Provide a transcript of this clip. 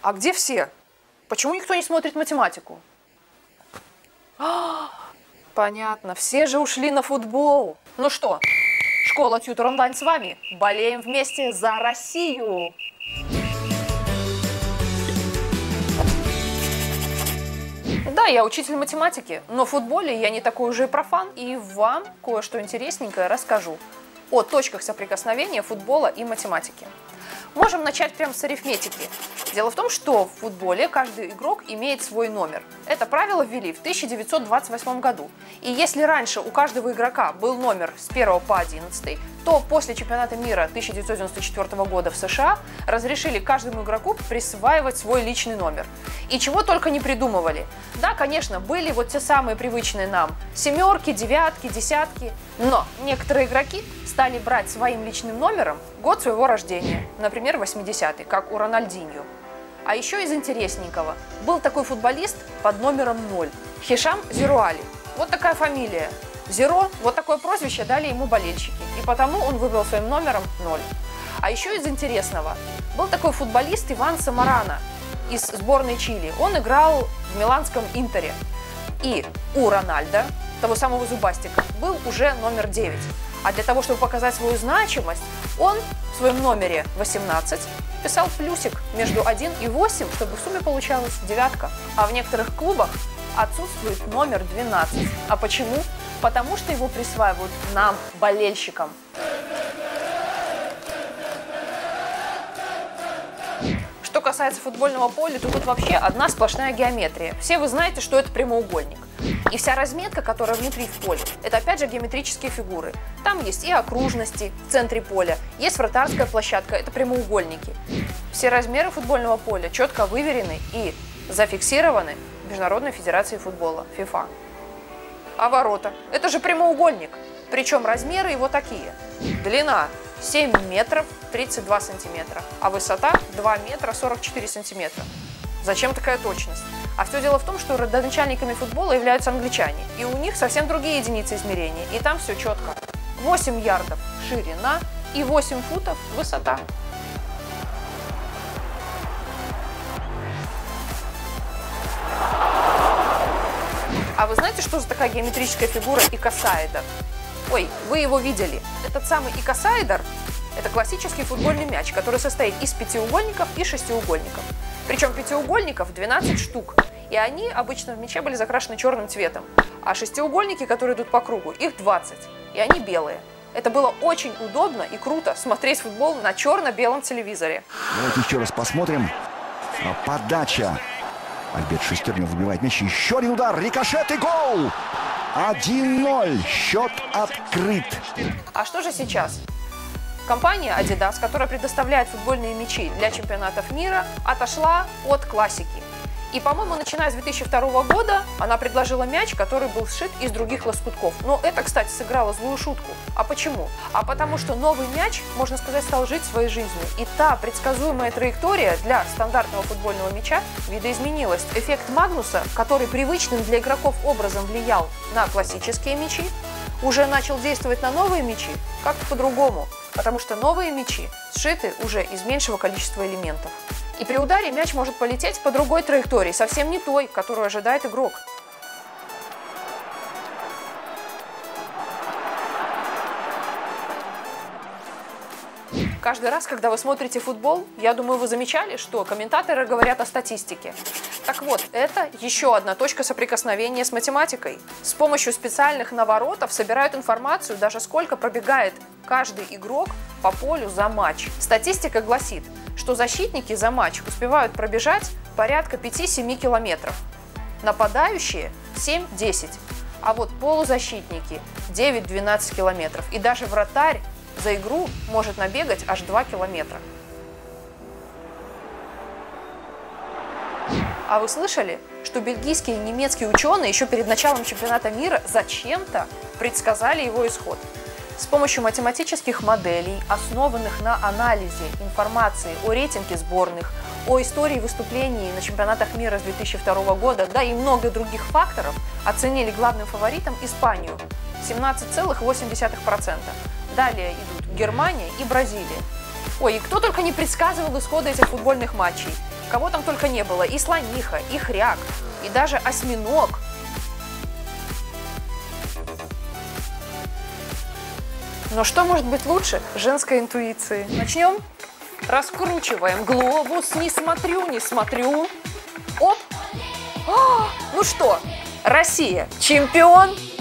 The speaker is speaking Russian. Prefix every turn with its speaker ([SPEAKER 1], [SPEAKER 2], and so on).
[SPEAKER 1] А где все? Почему никто не смотрит математику? Понятно, все же ушли на футбол. Ну что, школа Тьютор Онлайн с вами. Болеем вместе за Россию! Да, я учитель математики, но в футболе я не такой уже и профан, и вам кое-что интересненькое расскажу о точках соприкосновения футбола и математики. Можем начать прямо с арифметики. Дело в том, что в футболе каждый игрок имеет свой номер. Это правило ввели в 1928 году. И если раньше у каждого игрока был номер с 1 по 11, то после чемпионата мира 1994 года в США разрешили каждому игроку присваивать свой личный номер. И чего только не придумывали. Да, конечно, были вот те самые привычные нам семерки, девятки, десятки, но некоторые игроки стали брать своим личным номером год своего рождения, например, 80-й, как у Рональдиньо. А еще из интересненького, был такой футболист под номером 0, Хишам Зируали. Вот такая фамилия. Зеро, вот такое прозвище дали ему болельщики, и потому он выбрал своим номером 0. А еще из интересного, был такой футболист Иван Самарано из сборной Чили. Он играл в миланском Интере. И у Рональдо, того самого зубастика, был уже номер 9. А для того, чтобы показать свою значимость, он в своем номере 18 писал плюсик между 1 и 8, чтобы в сумме получалась девятка. А в некоторых клубах отсутствует номер 12. А почему? Потому что его присваивают нам, болельщикам. Что касается футбольного поля, то тут вообще одна сплошная геометрия. Все вы знаете, что это прямоугольник. И вся разметка, которая внутри в поле, это опять же геометрические фигуры. Там есть и окружности в центре поля, есть вратарская площадка, это прямоугольники. Все размеры футбольного поля четко выверены и зафиксированы Международной Федерацией футбола, ФИФА. А ворота? Это же прямоугольник. Причем размеры его такие. Длина 7 метров 32 сантиметра, а высота 2 метра 44 сантиметра. Зачем такая точность? А все дело в том, что родоначальниками футбола являются англичане, и у них совсем другие единицы измерения, и там все четко. 8 ярдов ширина и 8 футов высота. А вы знаете, что за такая геометрическая фигура икосаэдр? Ой, вы его видели. Этот самый икосаэдр – это классический футбольный мяч, который состоит из пятиугольников и шестиугольников. Причем пятиугольников 12 штук, и они обычно в мяче были закрашены черным цветом. А шестиугольники, которые идут по кругу, их 20, и они белые. Это было очень удобно и круто смотреть футбол на черно-белом телевизоре.
[SPEAKER 2] Давайте еще раз посмотрим. Подача. Альберт Шестернев выбивает мяч. Еще один удар. Рикошет и гол. 1-0. Счет открыт.
[SPEAKER 1] А что же сейчас? Компания Adidas, которая предоставляет футбольные мячи для чемпионатов мира, отошла от классики. И, по-моему, начиная с 2002 года она предложила мяч, который был сшит из других лоскутков. Но это, кстати, сыграло злую шутку. А почему? А потому что новый мяч, можно сказать, стал жить своей жизнью. И та предсказуемая траектория для стандартного футбольного мяча видоизменилась. Эффект Магнуса, который привычным для игроков образом влиял на классические мячи, уже начал действовать на новые мячи как-то по-другому. Потому что новые мячи сшиты уже из меньшего количества элементов. И при ударе мяч может полететь по другой траектории, совсем не той, которую ожидает игрок. Каждый раз, когда вы смотрите футбол, я думаю, вы замечали, что комментаторы говорят о статистике. Так вот, это еще одна точка соприкосновения с математикой. С помощью специальных наворотов собирают информацию, даже сколько пробегает каждый игрок по полю за матч. Статистика гласит, что защитники за матч успевают пробежать порядка 5-7 километров, нападающие 7-10, а вот полузащитники 9-12 километров, и даже вратарь за игру может набегать аж 2 километра. А вы слышали, что бельгийские и немецкие ученые еще перед началом чемпионата мира зачем-то предсказали его исход? С помощью математических моделей, основанных на анализе информации о рейтинге сборных, о истории выступлений на чемпионатах мира с 2002 года, да и много других факторов, оценили главным фаворитом Испанию – 17,8%. Далее идут Германия и Бразилия. Ой, и кто только не предсказывал исхода этих футбольных матчей. кого там только не было. И слониха, и хряк, и даже осьминог. Но что может быть лучше женской интуиции? Начнем. Раскручиваем глобус. Не смотрю, не смотрю. Оп. Ну что, Россия чемпион.